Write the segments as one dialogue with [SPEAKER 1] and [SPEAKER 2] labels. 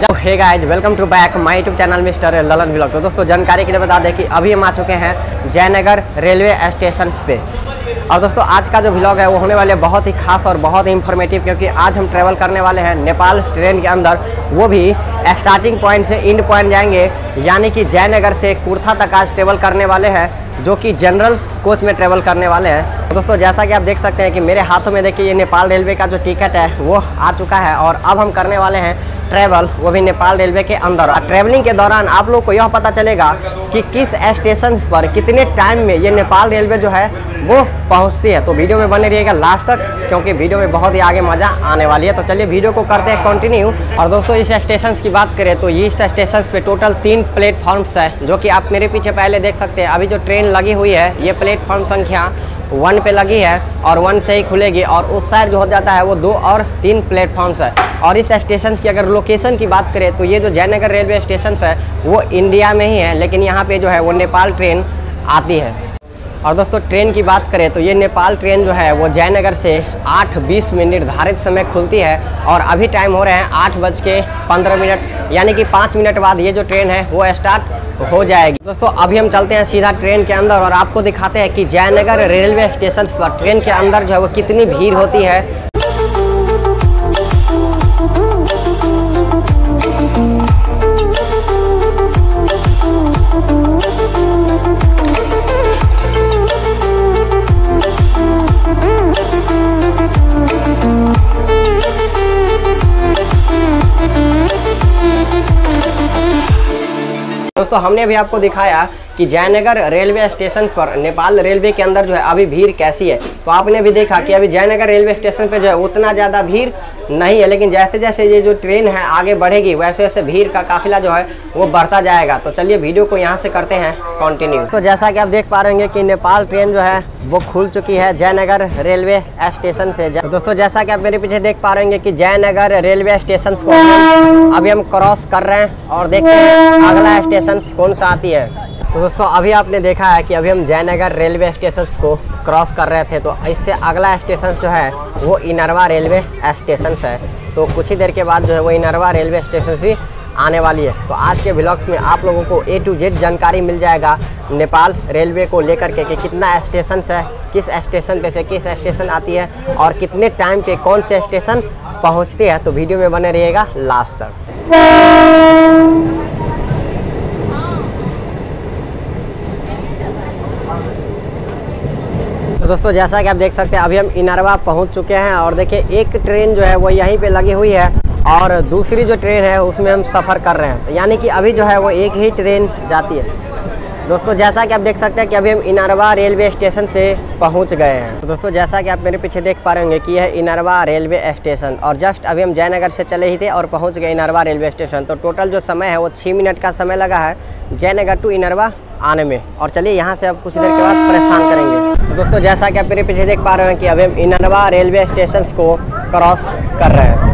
[SPEAKER 1] Hey guys, welcome to back my YouTube channel mister Lalan vlog. तो दोस्तों जानकारी के लिए बता दें कि अभी हम आ चुके हैं जयनगर रेलवे स्टेशन पे। और दोस्तों आज का जो व्लॉग है वो होने वाले बहुत ही खास और बहुत ही इंफॉर्मेटिव, क्योंकि आज हम ट्रैवल करने वाले हैं नेपाल ट्रेन के अंदर, वो भी स्टार्टिंग पॉइंट से एंड पॉइंट जाएंगे, यानी कि जयनगर से कुर्था तक आज ट्रेवल करने वाले हैं, जो कि जनरल कोच में ट्रेवल करने वाले हैं। तो दोस्तों जैसा कि आप देख सकते हैं कि मेरे हाथों में देखिए ये नेपाल रेलवे का जो टिकट है वो आ चुका है, और अब हम करने वाले हैं ट्रैवल, वो भी नेपाल रेलवे के अंदर। और ट्रैवलिंग के दौरान आप लोग को यह पता चलेगा कि किस स्टेशन पर कितने टाइम में ये नेपाल रेलवे जो है वो पहुंचती है। तो वीडियो में बने रहिएगा लास्ट तक, क्योंकि वीडियो में बहुत ही आगे मज़ा आने वाली है। तो चलिए वीडियो को करते हैं कंटिन्यू। और दोस्तों इस स्टेशन की बात करें तो ये इस स्टेशन पे टोटल 3 प्लेटफॉर्म्स है, जो कि आप मेरे पीछे पहले देख सकते हैं। अभी जो ट्रेन लगी हुई है ये प्लेटफॉर्म संख्या 1 पे लगी है, और 1 से ही खुलेगी, और उस साइड जो हो जाता है वो 2 और 3 प्लेटफॉर्म्स है। और इस स्टेशन की अगर लोकेशन की बात करें तो ये जो जयनगर रेलवे स्टेशन है वो इंडिया में ही है, लेकिन यहाँ पे जो है वो नेपाल ट्रेन आती है। और दोस्तों ट्रेन की बात करें तो ये नेपाल ट्रेन जो है वो जयनगर से 8:20 में निर्धारित समय खुलती है, और अभी टाइम हो रहे हैं 8:15, यानी कि 5 मिनट बाद ये जो ट्रेन है वो स्टार्ट हो जाएगी। दोस्तों अभी हम चलते हैं सीधा ट्रेन के अंदर, और आपको दिखाते हैं कि जयनगर रेलवे स्टेशन पर ट्रेन के अंदर जो है वो कितनी भीड़ होती है। दोस्तों हमने भी आपको दिखाया कि जयनगर रेलवे स्टेशन पर नेपाल रेलवे के अंदर जो है अभी भीड़ कैसी है। तो आपने भी देखा कि अभी जयनगर रेलवे स्टेशन पे जो है उतना ज़्यादा भीड़ नहीं है, लेकिन जैसे जैसे ये जो ट्रेन है आगे बढ़ेगी वैसे वैसे भीड़ का काफिला जो है वो बढ़ता जाएगा। तो चलिए वीडियो को यहाँ से करते हैं कंटिन्यू। तो जैसा कि आप देख पा रहे हैं कि नेपाल ट्रेन जो है वो खुल चुकी है जयनगर रेलवे स्टेशन से। तो दोस्तों जैसा कि आप मेरे पीछे देख पा रहे हैं कि जयनगर रेलवे स्टेशन को अभी हम क्रॉस कर रहे हैं, और देखते हैं अगला स्टेशन कौन सा आती है। तो दोस्तों अभी आपने देखा है कि अभी हम जयनगर रेलवे स्टेशन को क्रॉस कर रहे थे, तो इससे अगला स्टेशन जो है वो इनरवा रेलवे स्टेशन है। तो कुछ ही देर के बाद जो है वो इनरवा रेलवे स्टेशन भी आने वाली है। तो आज के व्लॉग्स में आप लोगों को A to Z जानकारी मिल जाएगा नेपाल रेलवे को लेकर के, कि कितना स्टेशन है, किस स्टेशन पे से किस स्टेशन आती है, और कितने टाइम पे कौन से स्टेशन पहुँचती है। तो वीडियो में बने रहिएगा लास्ट तक। तो दोस्तों जैसा कि आप देख सकते हैं अभी हम इनरवा पहुंच चुके हैं, और देखिए एक ट्रेन जो है वो यहीं पे लगी हुई है, और दूसरी जो ट्रेन है उसमें हम सफ़र कर रहे हैं, यानी कि अभी जो है वो एक ही ट्रेन जाती है। दोस्तों जैसा कि आप देख सकते हैं कि अभी हम इनरवा रेलवे स्टेशन से पहुंच गए हैं। तो दोस्तों जैसा कि आप मेरे पीछे देख पा रहे होंगे कि यह इनरवा रेलवे स्टेशन, और जस्ट अभी हम जयनगर से चले ही थे और पहुँच गए इनरवा रेलवे स्टेशन। तो टोटल जो समय है वो 6 मिनट का समय लगा है जयनगर टू इनरवा आने में। और चलिए यहाँ से अब कुछ देर के बाद प्रस्थान करेंगे। तो दोस्तों जैसा कि आप मेरे पीछे देख पा रहे हैं कि अभी हम इनरवा रेलवे स्टेशन को क्रॉस कर रहे हैं।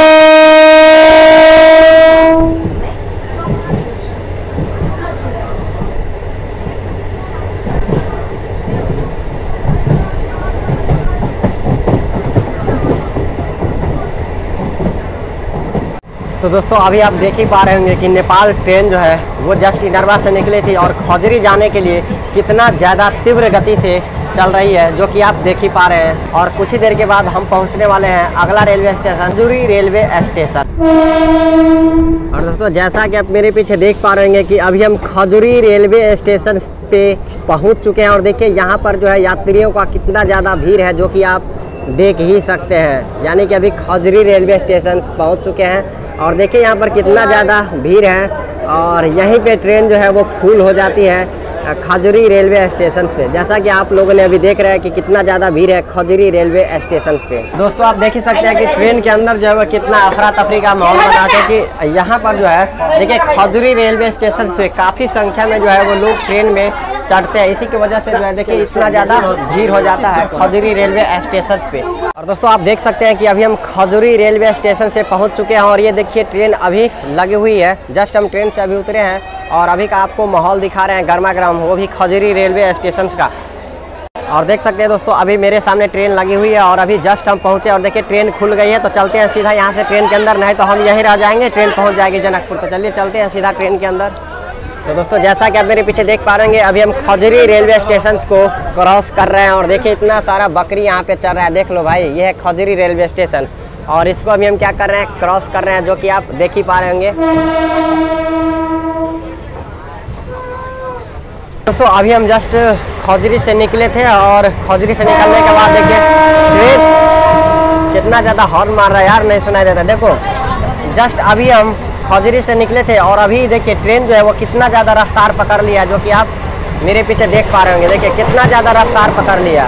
[SPEAKER 1] तो दोस्तों अभी आप देख ही पा रहे होंगे कि नेपाल ट्रेन जो है वो जस्ट इनरवा से निकली थी, और खजुरी जाने के लिए कितना ज़्यादा तीव्र गति से चल रही है, जो कि आप देख ही पा रहे हैं। और कुछ ही देर के बाद हम पहुंचने वाले हैं अगला railway station Khajuri railway station. और दोस्तों जैसा कि आप मेरे पीछे देख पा रहे हैं कि अभी हम खजुरी रेलवे स्टेशन पे पहुंच चुके हैं, और देखिए यहाँ पर जो है यात्रियों का कितना ज़्यादा भीड़ है, जो कि आप देख ही सकते हैं। यानी कि अभी खजुरी रेलवे स्टेशन पहुँच चुके हैं, और देखिए यहाँ पर कितना ज़्यादा भीड़ है, और यहीं पे ट्रेन जो है वो फुल हो जाती है खजुरी रेलवे स्टेशन पे। जैसा कि आप लोगों ने अभी देख रहे हैं कि कितना ज़्यादा भीड़ है खजुरी रेलवे स्टेशन पे। दोस्तों आप देख ही सकते हैं कि ट्रेन के अंदर जो है वो कितना अफरा तफरी का माहौल बना, क्योंकि यहाँ पर जो है देखिए खजुरी रेलवे स्टेशन पे काफ़ी संख्या में जो है वो लोग ट्रेन में चढ़ते हैं। इसी की वजह से जो है देखिए इतना ज़्यादा भीड़ हो जाता है खजुरी रेलवे स्टेशन पे। और दोस्तों आप देख सकते हैं कि अभी हम खजुरी रेलवे स्टेशन से पहुंच चुके हैं, और ये देखिए ट्रेन अभी लगी हुई है। जस्ट हम ट्रेन से अभी उतरे हैं, और अभी का आपको माहौल दिखा रहे हैं गर्मा गर्म, वो भी खजुरी रेलवे स्टेशन का। और देख सकते हैं दोस्तों अभी मेरे सामने ट्रेन लगी हुई है और अभी जस्ट हम पहुंचे और देखिए ट्रेन खुल गई है। तो चलते हैं सीधा यहाँ से ट्रेन के अंदर, नहीं तो हम यहीं रह जाएंगे, ट्रेन पहुंच जाएगी जनकपुर। तो चलिए चलते हैं सीधा ट्रेन के अंदर। तो दोस्तों जैसा कि आप मेरे पीछे देख पा रहे हैं अभी हम खजुरी रेलवे स्टेशन को क्रॉस कर रहे हैं और देखिए इतना सारा बकरी यहाँ पे चल रहा है। देख लो भाई, ये है खजुरी रेलवे स्टेशन और इसको अभी हम क्या कर रहे हैं, क्रॉस कर रहे हैं, जो कि आप देख ही पा रहे होंगे। दोस्तों अभी हम जस्ट खजुरी से निकले थे और खजुरी से निकलने के बाद देखिए ट्रेन कितना ज़्यादा हॉर्न मार रहा है यार, नहीं सुनाई देता। देखो जस्ट अभी हम खजुरी से निकले थे और अभी देखिए ट्रेन जो है वो कितना ज़्यादा रफ्तार पकड़ लिया, जो कि आप मेरे पीछे देख पा रहे होंगे। देखिए कितना ज़्यादा रफ्तार पकड़ लिया।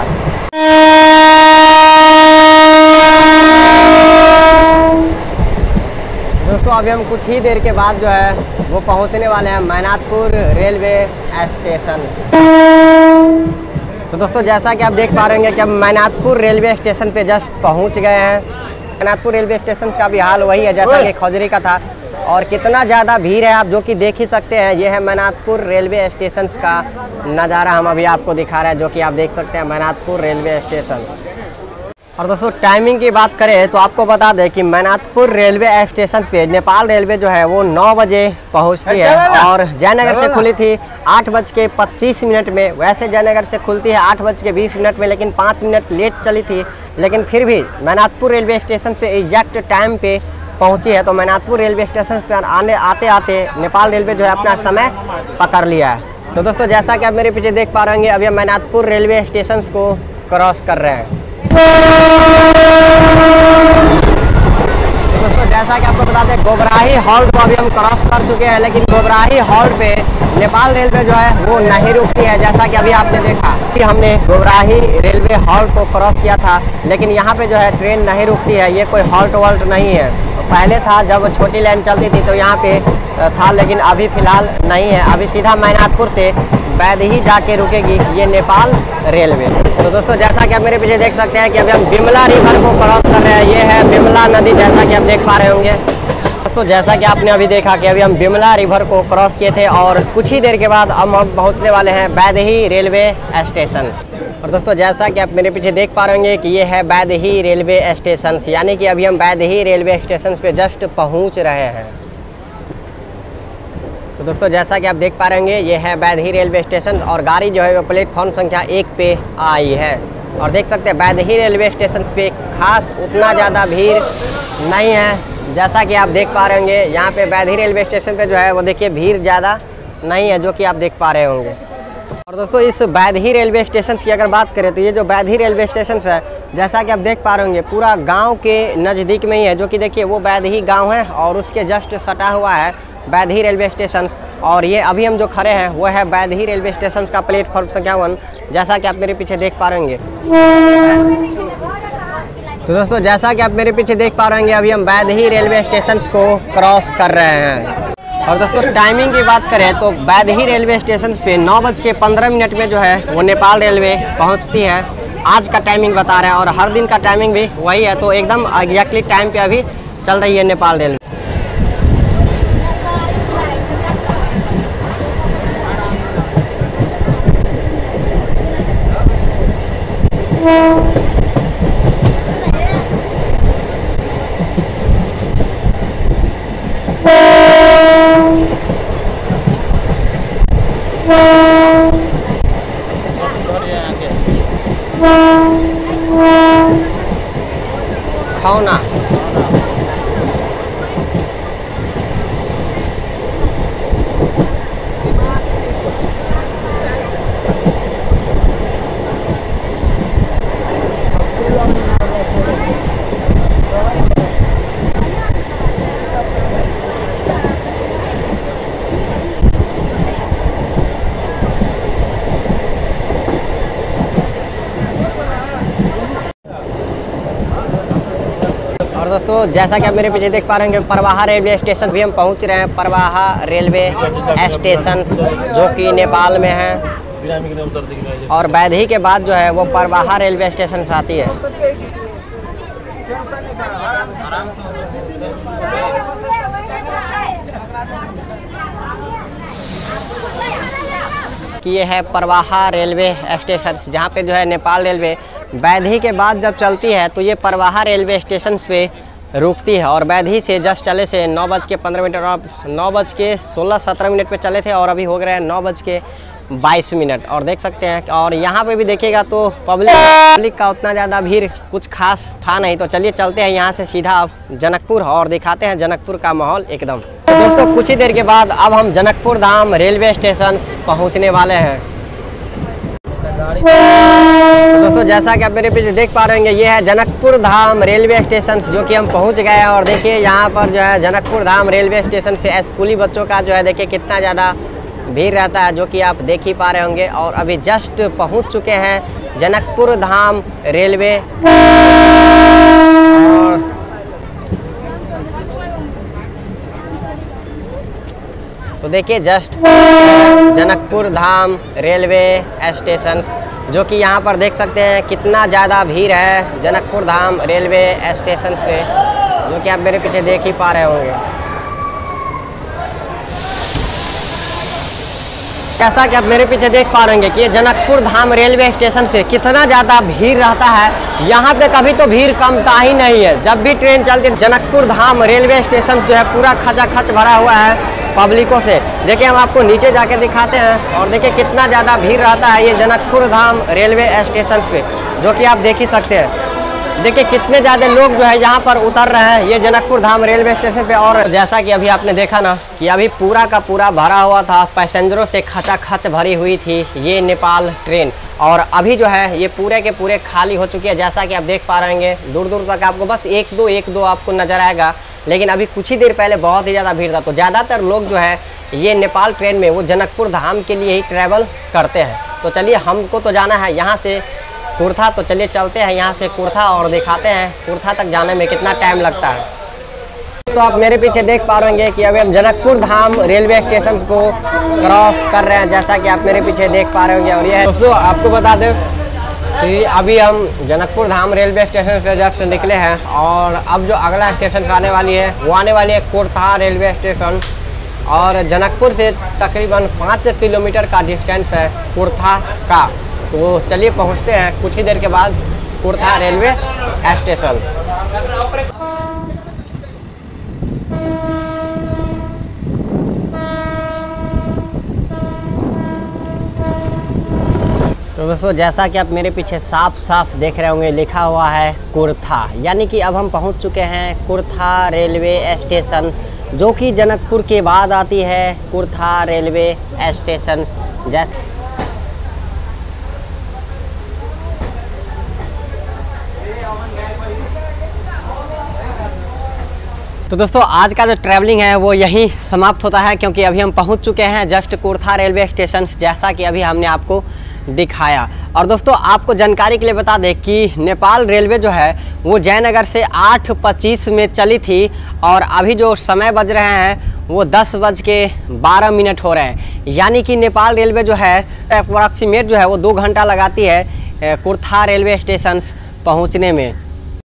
[SPEAKER 1] दोस्तों अभी हम कुछ ही देर के बाद जो है वो पहुंचने वाले हैं मैनातपुर रेलवे स्टेशन। तो दोस्तों जैसा कि आप देख पा रहे हैं कि हम मैनातपुर रेलवे स्टेशन पे जस्ट पहुंच गए हैं। मैनातपुर रेलवे स्टेशन का भी हाल वही है जैसा कि खजुरी का था और कितना ज़्यादा भीड़ है आप जो कि देख ही सकते हैं। ये है मैनातपुर रेलवे स्टेशन का नज़ारा हम अभी आपको दिखा रहे हैं, जो कि आप देख सकते हैं मैनातपुर रेलवे स्टेशन। और दोस्तों टाइमिंग की बात करें तो आपको बता दें कि मैनातपुर रेलवे स्टेशन पे नेपाल रेलवे जो है वो 9 बजे पहुंचती है और जयनगर से खुली थी 8:25 में। वैसे जयनगर से खुलती है 8:20 में, लेकिन 5 मिनट लेट चली थी, लेकिन फिर भी मैनातपुर रेलवे स्टेशन पे एग्जैक्ट टाइम पे पहुंची है। तो मैनातपुर रेलवे स्टेशन पर आते आते नेपाल रेलवे जो है अपना समय पकड़ लिया है। तो दोस्तों जैसा कि आप मेरे पीछे देख पा रहे हैं अभी हम मैनातपुर रेलवे स्टेशन को क्रॉस कर रहे हैं। तो दोस्तों जैसा कि आपको बता दें गोबराही हॉल्ट को अभी हम क्रॉस कर चुके हैं, लेकिन गोबराही हॉल्ट पे नेपाल रेलवे जो है वो नहीं रुकती है। जैसा कि अभी आपने देखा कि हमने गोबराही रेलवे हॉल्ट को क्रॉस किया था, लेकिन यहाँ पे जो है ट्रेन नहीं रुकती है। ये कोई हॉल्ट वॉल्ट नहीं है। पहले था जब छोटी लाइन चलती थी तो यहाँ पे था, लेकिन अभी फ़िलहाल नहीं है। अभी सीधा मैनातपुर से बैदही जाके रुकेगी ये नेपाल रेलवे। तो दोस्तों जैसा कि आप मेरे पीछे देख सकते हैं कि अभी हम बिमला रिवर को क्रॉस कर रहे हैं। ये है बिमला नदी, जैसा कि आप देख पा रहे होंगे। दोस्तों जैसा कि आपने अभी देखा कि अभी हम बिमला रिवर को क्रॉस किए थे और कुछ ही देर के बाद हम पहुँचने वाले हैं बैदही रेलवे स्टेशन। और दोस्तों जैसा कि आप मेरे पीछे देख पा रहे होंगे कि ये है बैदही रेलवे स्टेशन, यानी कि अभी हम बैदही रेलवे स्टेशन पे जस्ट पहुँच रहे हैं। तो दोस्तों जैसा कि आप देख पा रहे होंगे ये है बैदही रेलवे स्टेशन और गाड़ी जो है वो प्लेटफॉर्म संख्या 1 पे आई है। और देख सकते हैं बैदही रेलवे स्टेशन पे खास उतना ज़्यादा भीड़ नहीं है। जैसा कि आप देख पा रहे होंगे यहाँ पे बैदही रेलवे स्टेशन पे जो है वो देखिए भीड़ ज़्यादा नहीं है, जो कि आप देख पा रहे होंगे। और दोस्तों इस बैदही रेलवे स्टेशन की अगर बात करें तो ये जो बैदही रेलवे स्टेशन है जैसा कि आप देख पा रहे होंगे पूरा गाँव के नज़दीक में ही है, जो कि देखिए वो बैदही गाँव है और उसके जस्ट सटा हुआ है बैदही रेलवे स्टेशन। और ये अभी हम जो खड़े हैं वो है बैदही रेलवे स्टेशन का प्लेटफॉर्म संख्या 1, जैसा कि आप मेरे पीछे देख पा रहे होंगे। तो दोस्तों जैसा कि आप मेरे पीछे देख पा रहे होंगे अभी हम बैदही रेलवे स्टेशन को क्रॉस कर रहे हैं। और दोस्तों टाइमिंग की बात करें तो बैदही रेलवे स्टेशन पे 9:15 में जो है वो नेपाल रेलवे पहुँचती है। आज का टाइमिंग बता रहे हैं और हर दिन का टाइमिंग भी वही है, तो एकदम एग्जैक्टली टाइम पे अभी चल रही है नेपाल रेलवे। खौना और दोस्तों जैसा कि आप मेरे पीछे देख पा रहे हैं परवाहा रेलवे स्टेशन भी हम पहुंच रहे हैं। परवाहा रेलवे स्टेशन जो कि नेपाल में है और बैदही के बाद जो है वो परवाहा रेलवे स्टेशन से आती है। कि ये है परवाहा रेलवे स्टेशन, जहाँ पे जो है नेपाल रेलवे बैधी के बाद जब चलती है तो ये परवाहा रेलवे स्टेशन पे रुकती है। और बैधी से जस्ट चले से 9:15 और 9:16-17 पे चले थे और अभी हो गए हैं 9:22। और देख सकते हैं और यहाँ पे भी देखिएगा तो पब्लिक का उतना ज़्यादा भीड़ कुछ खास था नहीं। तो चलिए चलते हैं यहाँ से सीधा जनकपुर और दिखाते हैं जनकपुर का माहौल एकदम। तो दोस्तों कुछ ही देर के बाद अब हम जनकपुर धाम रेलवे स्टेशन पहुँचने वाले हैं। तो दोस्तों जैसा कि आप मेरे पीछे देख पा रहे हैं ये है जनकपुर धाम रेलवे स्टेशन जो कि हम पहुंच गए हैं। और देखिए यहाँ पर जो है जनकपुर धाम रेलवे स्टेशन पे स्कूली बच्चों का जो है देखिए कितना ज़्यादा भीड़ रहता है, जो कि आप देख ही पा रहे होंगे। और अभी जस्ट पहुंच चुके हैं जनकपुर धाम रेलवे। तो देखिए just Janakpur Dham railway station, जो कि यहाँ पर देख सकते हैं कितना ज़्यादा भीड़ है जनकपुर धाम रेलवे स्टेशन पे, जो कि आप मेरे पीछे देख ही पा रहे होंगे। जैसा कि आप मेरे पीछे देख पा रहे होंगे कि ये जनकपुर धाम रेलवे स्टेशन पे कितना ज़्यादा भीड़ रहता है। यहाँ पे कभी तो भीड़ कमता ही नहीं है। जब भी ट्रेन चलती है जनकपुर धाम रेलवे स्टेशन जो है पूरा खचाखच भरा हुआ है पब्लिकों से। देखिए हम आपको नीचे जाके दिखाते हैं और देखिए कितना ज़्यादा भीड़ रहता है ये जनकपुर धाम रेलवे स्टेशन पे, जो कि आप देख ही सकते हैं। देखिए कितने ज़्यादा लोग जो है यहाँ पर उतर रहे हैं ये जनकपुर धाम रेलवे स्टेशन पे। और जैसा कि अभी आपने देखा ना कि अभी पूरा का पूरा भरा हुआ था, पैसेंजरों से खचाखच भरी हुई थी ये नेपाल ट्रेन। और अभी जो है ये पूरे के पूरे खाली हो चुकी है। जैसा कि आप देख पा रहे होंगे दूर दूर तक आपको बस एक दो आपको नज़र आएगा, लेकिन अभी कुछ ही देर पहले बहुत ही ज़्यादा भीड़ था। तो ज़्यादातर लोग जो है ये नेपाल ट्रेन में वो जनकपुर धाम के लिए ही ट्रैवल करते हैं। तो चलिए हमको तो जाना है यहाँ से कुर्था, तो चलिए चलते हैं यहाँ से कुर्था और दिखाते हैं कुर्था तक जाने में कितना टाइम लगता है। तो आप मेरे पीछे देख पा रहे होंगे कि अभी हम जनकपुर धाम रेलवे स्टेशन को क्रॉस कर रहे हैं, जैसा कि आप मेरे पीछे देख पा रहे होंगे। और ये दोस्तों आपको बता दें कि अभी हम जनकपुर धाम रेलवे स्टेशन से जब से निकले हैं और अब जो अगला स्टेशन आने वाली है वो आने वाली है कुर्था रेलवे स्टेशन। और जनकपुर से तकरीबन 5 किलोमीटर का डिस्टेंस है कुर्था का। तो चलिए पहुंचते हैं कुछ ही देर के बाद कुर्था रेलवे स्टेशन। तो दोस्तों जैसा कि आप मेरे पीछे साफ साफ देख रहे होंगे लिखा हुआ है कुर्था, यानी कि अब हम पहुंच चुके हैं कुर्था रेलवे स्टेशन, जो कि जनकपुर के बाद आती है कुर्था रेलवे स्टेशन। जैसे तो दोस्तों आज का जो ट्रैवलिंग है वो यहीं समाप्त होता है, क्योंकि अभी हम पहुंच चुके हैं जस्ट कुर्था रेलवे स्टेशन, जैसा कि अभी हमने आपको दिखाया। और दोस्तों आपको जानकारी के लिए बता दें कि नेपाल रेलवे जो है वो जयनगर से 8:25 में चली थी और अभी जो समय बज रहे हैं वो 10:12 हो रहे हैं। यानी कि नेपाल रेलवे जो है अप्रॉक्सीमेट जो है वो 2 घंटा लगाती है कुर्था रेलवे स्टेशन पहुँचने में।